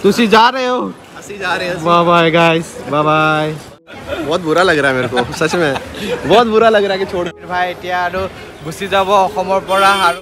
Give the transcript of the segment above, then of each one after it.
तुसी जा रहे हो? ਅਸੀਂ जा रहे हैं। Bye bye guys, bye bye. बहुत बुरा लग रहा है मेरे को, सच में बहुत बुरा लग रहा है कि छोड़ भाई এতিয়া আৰু গুচি যাব অসমৰ পৰা। আৰু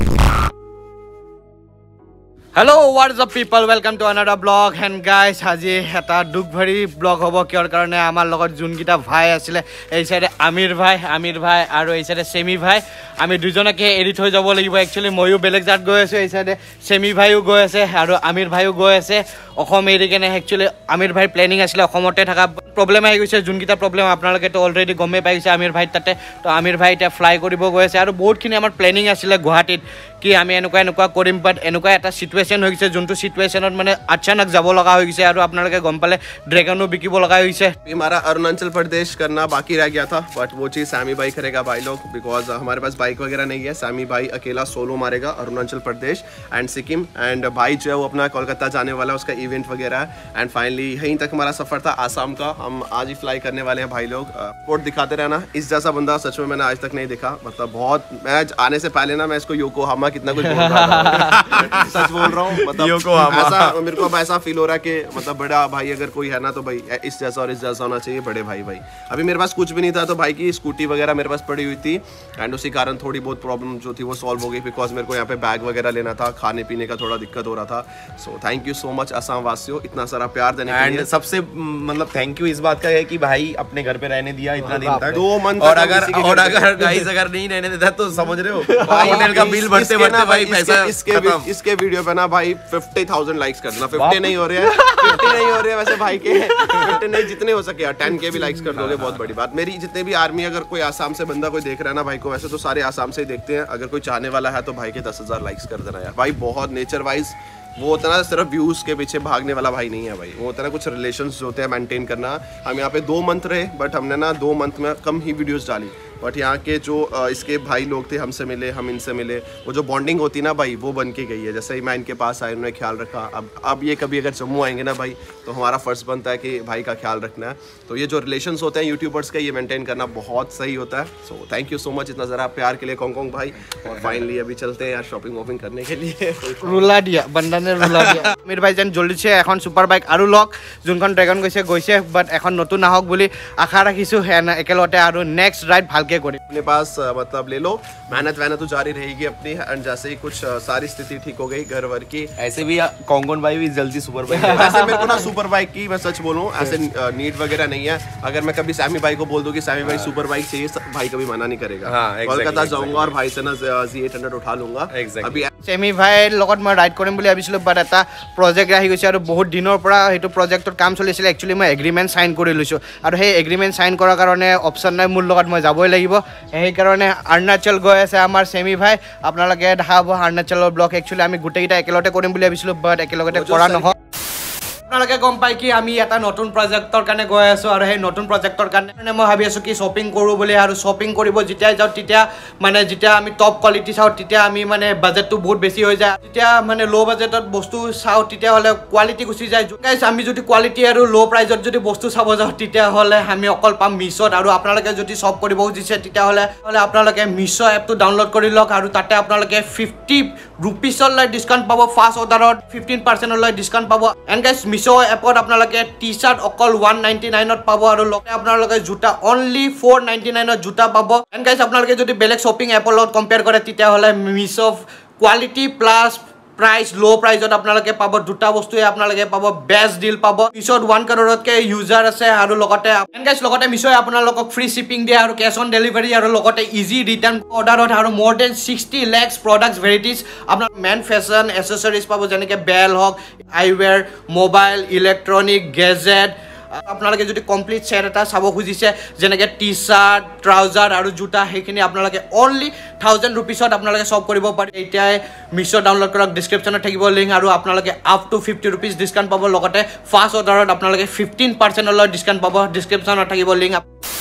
hello what's up people, welcome to another blog. And guys आज এটা दुख भरी ब्लॉग হব কিয়ৰ কাৰণে আমাৰ লগত যোনকিটা ভাই আছিলে, এই সাইডে আমিৰ ভাই আৰু এই সাইডে সেমি ভাই, আমি দুজনকে এৰি থৈ যাব লাগিব। একচুয়ালি ময়ো বেলেগ জাত গৈ আছো, এই সাইডে সেমি ভাইও গৈ আছে আৰু আমিৰ ভাইও গৈ আছে অসম এৰি কেনে। একচুয়ালি আমিৰ ভাই প্লেনিং আছিলে অসমতে থকা, প্ৰব্লেম আহি গৈছে। যোনকিটা প্ৰব্লেম আপোনালোকেতো অলৰেডি গমে পাই গৈছে আমিৰ ভাই তাতে। তো আমিৰ ভাই এতিয়া ফ্লাই কৰিব গৈ আছে আৰু বহুতখিনি আমাৰ প্লেনিং আছিলে গুৱাহাটীত কি আমি এনেকুৱা কৰিম, বাট এনেকুৱা এটা সিচুৱেশ্যন হৈ গৈছে যোনটো সিচুৱেশ্যনত মানে अचानक যাব লগা হৈ গৈছে। আৰু আপোনালোকে গম পালে ড্ৰেগনো বিকিব লগা হৈছে। हमारा अरुणाचल प्रदेश करना बाकी रह गया था, बट वो चीज़ सैमी भाई करेगा भाई लोग, बिकॉज हमारे पास बाइक वगैरह नहीं है। सैमी भाई अकेला सोलो मारेगा अरुणाचल प्रदेश एंड सिक्किम, एंड भाई जो है वो अपना कोलकाता जाने वाला है, उसका इवेंट वगैरह है। एंड फाइनली यहीं तक हमारा सफ़र था आसाम का। हम आज ही फ्लाई करने वाले हैं भाई लोग। पोर्ट दिखाते रहना, इस जैसा बंदा सच में मैंने आज तक नहीं देखा। मतलब बहुत, मैं आने से पहले ना मैं इसको योकोहामा कितना कुछ बोल रहा था। सच बोल रहा हूँ, मतलब ऐसा मेरे को अब ऐसा फील हो रहा है कि मतलब बड़ा भाई अगर कोई है ना तो भाई इस जैसा और इस जैसा होना चाहिए, बड़े भाई। अभी मेरे पास कुछ भी नहीं था, तो भाई की स्कूटी वगैरह मेरे पास पड़ी हुई थी, एंड उसी कारण थोड़ी बहुत प्रॉब्लम जो थी वो सॉल्व हो गई, बिकॉज मेरे को यहाँ पे बैग वगैरह लेना था, खाने पीने का थोड़ा दिक्कत हो रहा था। So thank you so much Assam वासियों, इतना सारा प्यार देने के लिए। सबसे मतलब थैंक यू इस बात का है कि भाई अपने घर पे रहने दिया इतना दिन तक, 2 मंथ। और अगर गाइस अगर नहीं रहने देता तो समझ रहे हो होटल का बिल भरते भाई पैसा। इसके वीडियो पे ना भाई 50,000 लाइक्स कर देना। 50 नहीं हो रहे हैं, 50 नहीं हो रहे हैं वैसे भाई के, 50 नहीं, जितने हो सके 10K भी लाइक्स कर दोगे बहुत बड़ी बात। मेरी जितने भी आर्मी, अगर कोई आसाम से बंदा कोई देख रहा है ना भाई को, वैसे तो सारे आसाम से ही देखते हैं, अगर कोई चाहने वाला है तो भाई के 10,000 लाइक्स कर देना यार। भाई बहुत नेचर वाइज वो उतना सिर्फ व्यूज के पीछे भागने वाला भाई नहीं है भाई, वो उतना कुछ रिलेशंस जो होते हैं मेंटेन करना। हम यहाँ पे 2 मंथ रहे, बट हमने ना 2 मंथ में कम ही वीडियोस डाली, बट यहाँ के जो इसके भाई लोग थे हमसे मिले, हम इनसे मिले, वो जो बॉन्डिंग होती ना भाई वो बन के गई है। जैसे ही मैं इनके पास आया, उन्होंने ख्याल रखा। अब ये कभी अगर जम्मू आएंगे ना भाई, तो हमारा फर्ज बनता है कि भाई का ख्याल रखना है। तो ये जो रिलेशंस होते हैं यूट्यूबर्स के, ये मेंटेन करना बहुत सही होता है। So thank you so much इतना ज़रा प्यार के लिए कोंग भाई। और फाइनली अभी चलते हैं यार शॉपिंग वॉपिंग करने के लिए। रुला दिया बंदा ने, रुला दिया। मेरे भाई जान जल्दी से এখন सुपर बाइक আৰু লক, যোনখন ড্ৰেগন গৈছে, বাট এখন নতুন আহক বুলি আশা ৰাখিছো। একেলগতে আৰু নেক্সট রাইড ভালকে কৰিম। अपने पास मतलब ले लो, मेहनत तो जारी रहेगी अपनी। एंड जैसे ही कुछ सारी स्थिति ठीक हो गई घर वर की, ऐसे भी कोंगन भाई भी जल्दी सुपर बाइक ऐसे मेरे को ना सुपर बाइक की, मैं सच बोलूं ऐसे नीड वगैरह नहीं है। अगर मैं कभी सैमी भाई को बोल दूं कि सैमी भाई सुपर बाइक चाहिए, भाई कभी मना नहीं करेगा। कोलकाता जाऊंगा और भाई से ना Z800 उठा लूंगा। अभी सेमी भाईर লগত মই ৰাইড কৰিম বুলি ভাবিছিলো, বাট এটা প্ৰজেক্ট আহি গৈছে আৰু বহুত দিনৰ পৰা সেইটো প্ৰজেক্টৰ কাম চলিছিল। একচুৱেলি মই এগ্ৰিমেণ্ট সাইন কৰি লৈছো, আৰু সেই এগ্ৰিমেণ্ট সাইন কৰাৰ কাৰণে অপশ্যন নাই, মোৰ লগত মই যাবই লাগিব। সেইকাৰণে অৰুণাচল গৈ আছে আমাৰ সেমি ভাই, আপোনালোকে দেখা পাব অৰুণাচলৰ ব্লগ। একচুৱেলি আমি গোটেইকেইটা একেলগতে কৰিম বুলি ভাবিছিলো, বাট একেলগতে কৰা নহ'ল। আপোনালোকে গম পাই কি আমি এটা নতুন প্ৰজেক্টৰ কাৰণে গৈ আছো, আৰু সেই নতুন প্ৰজেক্টৰ কাৰণে মই ভাবি আছো কি শ্বপিং কৰোঁ বুলি। আৰু শ্বপিং কৰিব যেতিয়াই যাওঁ তেতিয়া মানে যেতিয়া আমি টপ কোৱালিটি চাওঁ তেতিয়া আমি মানে বাজেটটো বহুত বেছি হৈ যায়। যেতিয়া মানে ল' বাজেটত বস্তু চাওঁ তেতিয়াহ'লে কোৱালিটি গুচি যায়। গাইজ আমি যদি কোৱালিটি আৰু ল' প্ৰাইজত যদি বস্তু চাব যাওঁ তেতিয়াহ'লে আমি অকল পাম মিছত। আৰু আপোনালোকে যদি শ্বপ কৰিব খুজিছে তেতিয়াহ'লে আপোনালোকে মিছ' এপটো ডাউনলোড কৰি লওক, আৰু তাতে আপোনালোকে 50 रुपीसলৈ ডিছকাউণ্ট পাব। ফাৰ্ষ্ট অৰ্ডাৰত 15%লৈ ডিছকাউণ্ট পাব। এণ্ড গাইজ মিছ' এপত আপোনালোকে টি চাৰ্ট অকল 199ত পাব, আৰু লগতে আপোনালোকে জোতা অনলি 499ত জোতা পাব। এণ্ড গাইজ আপোনালোকে যদি বেলেগ শ্বপিং এপৰ লগত কম্পেয়াৰ কৰে তেতিয়াহ'লে মিছ' কোৱালিটি প্লাছ প্ৰাইচ ল' প্ৰাইজত আপোনালোকে পাব দুটা বস্তুৱে আপোনালোকে পাব, বেষ্ট ডিল পাব। মিছত 1 crore ইউজাৰ আছে, আৰু লগতে লগতে মিছ'য়ে আপোনালোকক ফ্ৰী শ্বিপিং দিয়ে, আৰু কেছ অন ডেলিভাৰী, আৰু লগতে ইজি ৰিটাৰ্ণ অৰ্ডাৰত, আৰু more than 60 lakhs products varieties আপোনাৰ মেন ফেশ্বন এচেছৰিজ পাব, যেনেকৈ বেল হওক, আইৱেৰ, মোবাইল, ইলেক্ট্ৰনিক, গেজেট। আপোনালোকে যদি কমপ্লিট সেট এটা চাব খুজিছে যেনেকৈ টি চাৰ্ট, ট্ৰাউজাৰ আৰু জোতা, সেইখিনি আপোনালোকে অনলি 1000 rupeesত আপোনালোকে চব কৰিব পাৰে। এতিয়াই মিছ' ডাউনলোড কৰক, ডিছক্ৰিপশ্যনত থাকিব লিংক, আৰু আপোনালোকে আপ টু 50 rupees ডিছকাউণ্ট পাব। লগতে ফাৰ্ষ্ট অৰ্ডাৰত আপোনালোকে 15%লৈ ডিছকাউণ্ট পাব, ডিছক্ৰিপশ্যনত থাকিব লিংক।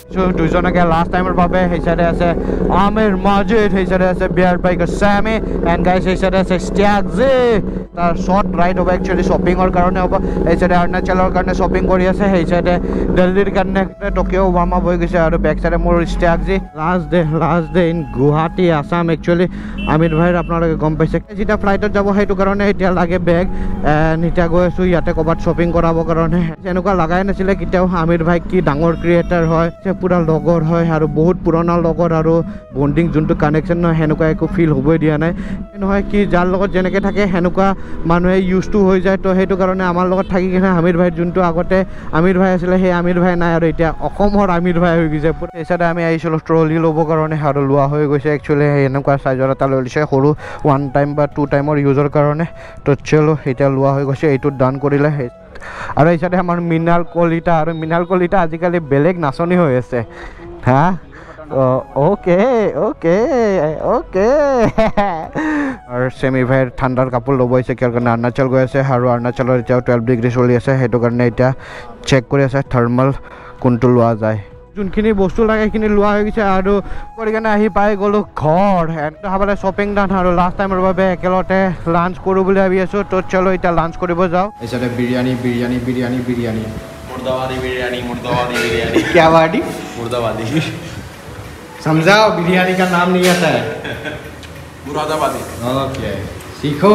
দুজনকে লাষ্ট টাইমৰ বাবে সেই চাইডে আছে আমিৰ মাজিদ, সেই চাইডে আছে বিয়াৰ বাইকাৰ স্যামি এণ্ড গাইজ সেই চাইডে আছে ষ্টাগজি। তাৰ শ্বৰ্ট ৰাইড হ'ব একচুৱেলি শ্বপিঙৰ কাৰণে হ'ব। এই চাইডে অৰুণাচলৰ কাৰণে শ্বপিং কৰি আছে, সেই চাইডে দিল্লীৰ কাৰণে টকিঅ' ৱাৰ্ম আপ হৈ গৈছে আৰু বেক চাইডে মোৰ ষ্টাগজি। Last day in Guwahati Assam actually আমিৰ ভাইৰ আপোনালোকে গম পাইছে। যেতিয়া ফ্লাইটত যাব সেইটো কাৰণে এতিয়া লাগে বেগ এণ্ড এতিয়া গৈ আছোঁ ইয়াতে ক'ৰবাত শ্বপিং কৰাবৰ কাৰণে। এনেকুৱা লাগাই নাছিলে কেতিয়াও আমিৰ ভাই কি ডাঙৰ ক্ৰিয়েটাৰ হয়, পুৰা লগৰ হয় আৰু বহুত পুৰণা লগৰ আৰু বণ্ডিং যোনটো কানেকশ্যন নহয় সেনেকুৱা একো ফিল হ'বই দিয়া নাই। নহয় কি যাৰ লগত যেনেকৈ থাকে সেনেকুৱা মানুহে ইউজ টু হৈ যায়। তো সেইটো কাৰণে আমাৰ লগত থাকি কিনে আমিৰ ভাই যোনটো আগতে আমিৰ ভাই আছিলে সেই আমিৰ ভাই নাই আৰু এতিয়া অসমৰ আমিৰ ভাই হৈ গৈছে। এই চাইডে আমি আহিছিলোঁ ট্ৰলি ল'বৰ কাৰণে আৰু লোৱা হৈ গৈছে একচুৱেলি এনেকুৱা চাইজৰ এটা লৈ লৈছে সৰু 1 টাইম বা 2 টাইমৰ ইউজৰ কাৰণে। তো চলো এতিয়া লোৱা হৈ গৈছে, এইটো ডান কৰিলে। আৰু এই চাইডে আমাৰ মৃণাল কলিতা, আৰু মৃণাল কলিতা আজিকালি বেলেগ নাচনি হৈ আছে হা। ওকে ওকে ওকে আৰু চেমি ভাইৰ ঠাণ্ডাৰ কাপোৰ ল'ব আহিছে কিয় কাৰণে অৰুণাচল গৈ আছে আৰু অৰুণাচলৰ এতিয়াও 12 ডিগ্ৰী চলি আছে, সেইটো কাৰণে এতিয়া চেক কৰি আছে থাৰ্মেল কোনটো লোৱা যায়। যোনখিনি বস্তু লাগে সেইখিনি লোৱা হৈ গৈছে আৰু কৰি কিনে আহি পাই গ'লোঁ ঘৰ। খাবলৈ শ্বপিং ডান আৰু লাষ্ট টাইমৰ বাবে একেলগতে লাঞ্চ কৰোঁ বুলি ভাবি আছোঁ। তো চলো এতিয়া লাঞ্চ কৰিব যাওঁ। এইচাইডে বিৰিয়ানী বিৰিয়ানী বিৰিয়ানী বিৰিয়ানী मुर्दाबादी बिरयानी मुर्दाबादी बिरयानी क्या वाडी मुर्दाबादी समझाओ, बिरयानी का नाम नहीं आता है। मुरादाबादी ओके सीखो।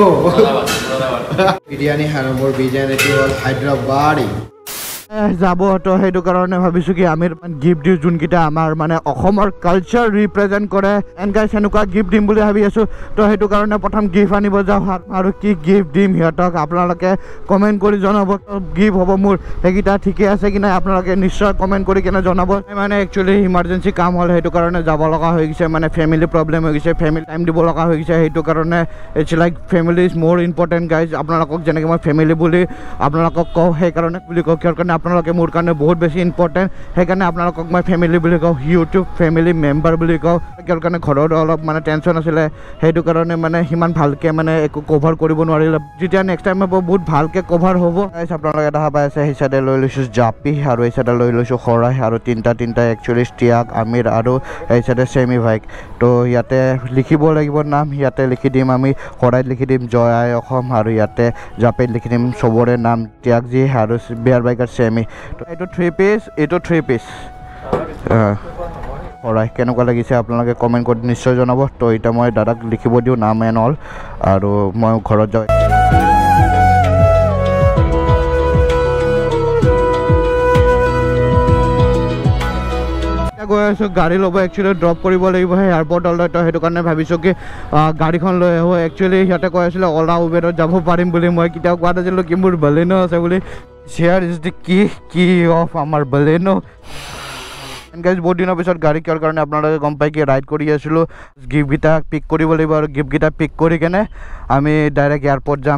बिरयानी और मोर बिरयानी तो हायद्राबादी যাব। তো সেইটো কাৰণে ভাবিছোঁ কি আমি গিফ্ট দিওঁ যোনকেইটা আমাৰ মানে অসমৰ কালচাৰ ৰিপ্ৰেজেণ্ট কৰে এণ্ড গাইজ সেনেকুৱা গিফ্ট দিম বুলি ভাবি আছোঁ। তো সেইটো কাৰণে প্ৰথম গিফ্ট আনিব যাওঁ আৰু কি গিফ্ট দিম সিহঁতক আপোনালোকে কমেণ্ট কৰি জনাব। গিফ্ট হ'ব মোৰ সেইকেইটা ঠিকে আছে কি নাই আপোনালোকে নিশ্চয় কমেণ্ট কৰি কিনে জনাব। মানে একচুৱেলি ইমাৰ্জেঞ্চি কাম হ'ল সেইটো কাৰণে যাব লগা হৈ গৈছে, মানে ফেমিলি প্ৰব্লেম হৈ গৈছে, ফেমিলি টাইম দিব লগা হৈ গৈছে। সেইটো কাৰণে ইটছ লাইক ফেমিলি ইজ মোৰ ইম্পৰ্টেণ্ট গাইজ। আপোনালোকক যেনেকৈ মই ফেমিলি বুলি আপোনালোকক কওঁ সেইকাৰণে বুলি কওঁ কিয় কাৰণে আপোনালোকে মোৰ কাৰণে বহুত বেছি ইম্পৰ্টেণ্ট, সেইকাৰণে আপোনালোকক মই ফেমিলি বুলি কওঁ, ইউটিউব ফেমিলি মেম্বাৰ বুলি কওঁ। কিয় কাৰণে ঘৰত অলপ মানে টেনশ্যন আছিলে সেইটো কাৰণে মানে সিমান ভালকৈ মানে একো কভাৰ কৰিব নোৱাৰিলে। যেতিয়া নেক্সট টাইম হ'ব বহুত ভালকৈ কভাৰ হ'ব। আপোনালোকে দেখা পাই আছে সেই চাইডে লৈ লৈছোঁ জাপি আৰু এই চাইডে লৈ লৈছোঁ শৰাই আৰু তিনিটা একচুৱেলি ষ্টিয়াক আমিৰ আৰু এই চাইডে চেমি ভাইক। তো ইয়াতে লিখিব লাগিব নাম, ইয়াতে লিখি দিম আমি শৰাইত লিখি দিম জয় আই অসম আৰু ইয়াতে জাপিত লিখি দিম চবৰে নাম ত্যাগজী আৰু বিয়াৰ বাইকাৰ চেমি। তো এইটো 3 পিচ, এইটো 3 পিচ শৰাই কেনেকুৱা লাগিছে আপোনালোকে কমেণ্ট কৰি নিশ্চয় জনাব। তো এতিয়া মই দাদাক লিখিব দিওঁ নাম এণ্ড অল আৰু মই ঘৰত যাওঁ। গৈ আছোঁ গাড়ী ল'ব একচুৱেলি ড্ৰপ কৰিব লাগিব সেই এয়াৰপৰ্টলৈ। তো সেইটো কাৰণে ভাবিছোঁ কি গাড়ীখন লৈ আহোঁ। একচুৱেলি সিহঁতে কৈ আছিলে অলা উবেৰত যাব পাৰিম বুলি, মই কেতিয়াও কোৱা নাছিলোঁ কি মোৰ বলেনো আছে বুলি। শ্বেয়াৰ ইজ দি কি অফ আমাৰ বলেনো। গাইজ বহুত দিনৰ পিছত গাড়ী কিয় কাৰণে আপোনালোকে গম পাই কি ৰাইড কৰি আছিলোঁ। গিফ্টকেইটা পিক কৰিব লাগিব আৰু গিফ্টকেইটা পিক কৰি কেনে আমি ডাইৰেক্ট এয়াৰপৰ্ট যাম।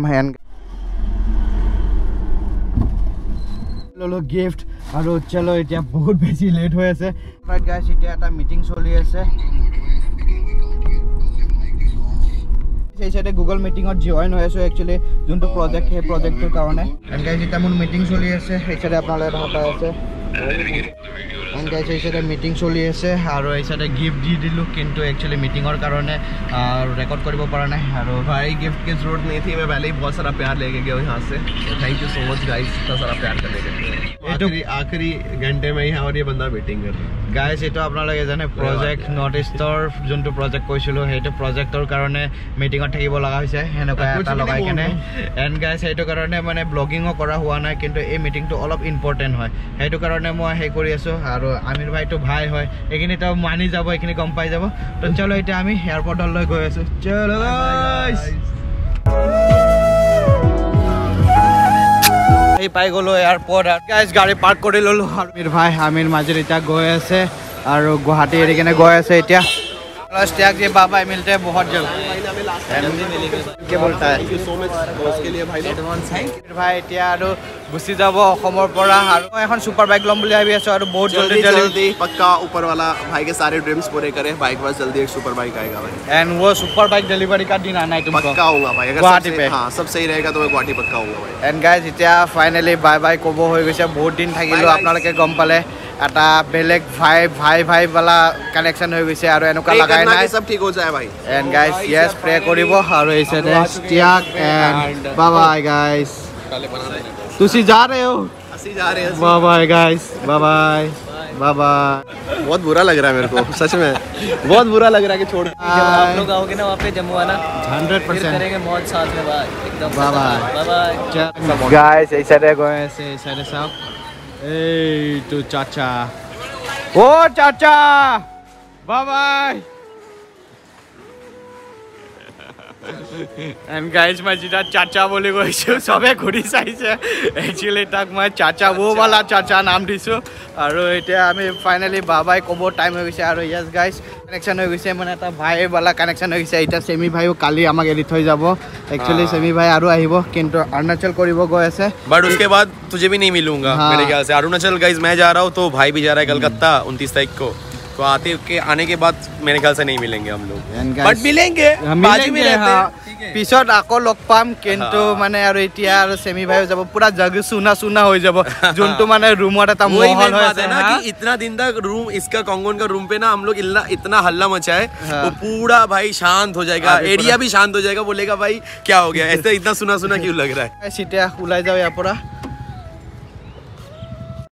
ল'লোঁ গিফ্ট আৰু চলো এতিয়া বহুত বেছি লেট হৈ আছে। গাইজ এতিয়া এটা মিটিং চলি আছে সেই চাইডে গুগল মিটিঙত জইন হৈ আছোঁ একচুৱেলি যোনটো প্ৰজেক্ট সেই প্ৰজেক্টটোৰ কাৰণে। গাইজ এতিয়া মোৰ মিটিং চলি আছে সেই চাইডে আপোনালোকে দেখা পাই আছে। গাইজ এই চাইডে মিটিং চলি আছে আৰু এই চাইডে গিফ্ট দি দিলোঁ কিন্তু একচুৱেলি মিটিঙৰ কাৰণে ৰেকৰ্ড কৰিব পৰা নাই। আৰু भाई गिफ्ट की जरूरत नहीं थी, मैं पहले ही बहुत सारा प्यार लेके गया यहाँ से। Thank you so much guys इतना सारा प्यार करने के लिए। आखिरी घंटे में यहाँ और ये बंदा मीटिंग कर रहा है। গাইজ এইটো আপোনালোকে জানে প্ৰজেক্ট নৰ্থ ইষ্টৰ যোনটো প্ৰজেক্ট কৈছিলোঁ সেইটো প্ৰজেক্টৰ কাৰণে মিটিঙত থাকিব লগা হৈছে সেনেকুৱা এটা লগাই কেনে। এণ্ড গাইজ সেইটো কাৰণে মানে ব্লগিঙো কৰা হোৱা নাই কিন্তু এই মিটিংটো অলপ ইম্পৰ্টেণ্ট হয় সেইটো কাৰণে মই সেই কৰি আছোঁ। আৰু আমিৰ ভাইটো ভাই হয় এইখিনি তেওঁ মানি যাব, এইখিনি গম পাই যাব। তো চলো এতিয়া আমি এয়াৰপৰ্টলৈ গৈ আছোঁ। চলো পাই গ'লো এয়াৰপৰ্ট। গাইজ গাড়ী পাৰ্ক কৰি ল'লোঁ। আমিৰ ভাই আমিৰ মাজত এতিয়া গৈ আছে আৰু গুৱাহাটী এৰি কিনে গৈ আছে এতিয়া। ত্যাগ যে বাবা মিলতে বহুত জল কি বলতা है thank you so much boss के लिए भाई। ভাই এতিয়া আৰু গুচি যাব অসমৰ পৰা আৰু মই এখন সুপাৰ বাইক ল'ম বুলি ভাবি আছো আৰু বহুত जल्दी जल्दी पक्का ऊपर वाला भाई के सारे ड्रीम्स पूरे करे बाइक बस जल्दी एक सुपर बाइक आएगा भाई एंड वो सुपर बाइक डिलीवरी का दिन आना है तुमको पक्का आऊंगा भाई अगर गुवाहाटी पे हाँ सब सही रहेगा तो मैं गुवाहाटी पक्का आऊंगा भाई एंड गाइस এতিয়া ফাইনালি বাই বাই ক'ব হৈ গৈছে বহুত দিন থাকিলো আপোনালোকে গম পালে এটা বেলেগ ভাই वाला কানেকচন হৈ গৈছে আৰু এনেকুৱা লাগাই নাই सब ठीक हो जाए भाई एंड गाइस यस प्रे কৰিব আৰু এইছে ষ্টিয়াক एंड बाय बाय गाइस ਤੁਸੀਂ जा रहे हो हंसी जा रहे हैं bye bye guys bye bye bye bye बहुत बुरा लग रहा है मेरे को सच में बहुत बुरा लग रहा है कि छोड़ जब आप लोग आओगे ना वहाँ पे जम्मू आना 100% फिर करेंगे मौज साथ में बाय एकदम bye bye bye bye guys এইসাইডে গৈ আছে এইসাইডে চাওক এই তো চাচা ও চাচা বাই বাই एंड गाइस मैं जिता चाचा बोले গৈছো সবে ঘুরি চাইছে একচুয়ালি তাক মই চাচা वो वाला चाचा नाम দিছো আৰু এতিয়া আমি ফাইনালি বাবাই কব টাইম হৈ গৈছে আৰু यस गाइस কানেকশন হৈ গৈছে মানে এটা ভাই वाला কানেকশন হৈ গৈছে এটা সেমি ভাইও কালি আমাক এৰি থৈ যাব एक्चुअली सेमी भाई আৰু আহিব কিন্তু अरुणाचल কৰিব গৈ আছে बट उसके बाद तुझे भी नहीं मिलूंगा हाँ। मेरे ख्याल से अरुणाचल गाइस मैं जा रहा हूँ तो भाई भी जा रहा है कलकत्ता 29 तारीख को तो आने के बाद मेरे ख्याल से नहीं मिलेंगे हम लोग बट मिलेंगे बाजू में रहते हैं পিছত আকৌ লগ পাম কিন্তু মানে আৰু এতিয়া আৰু সেমি ভাইও যাব পুৰা জগ सुना হৈ যাব যোনটো মানে ৰুমত এটা वही মহল मेन হৈ बात আছে है ना कि इतना दिन तक रूम इसका कांगोन का रूम पे ना हम लोग इतना हल्ला मचाए वो पूरा भाई शांत हो जाएगा एरिया भी शांत हो जाएगा बोलेगा भाई क्या हो गया ऐसे इतना सुना क्यों लग रहा है এতিয়া ওলাই যাও ইয়াৰ পৰা